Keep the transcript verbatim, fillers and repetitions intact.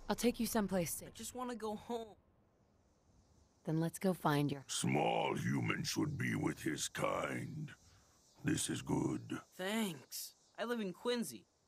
I'll take you someplace safe. I just want to go home. Then let's go find your... Small human should be with his kind. This is good. Thanks. I live in Quincy.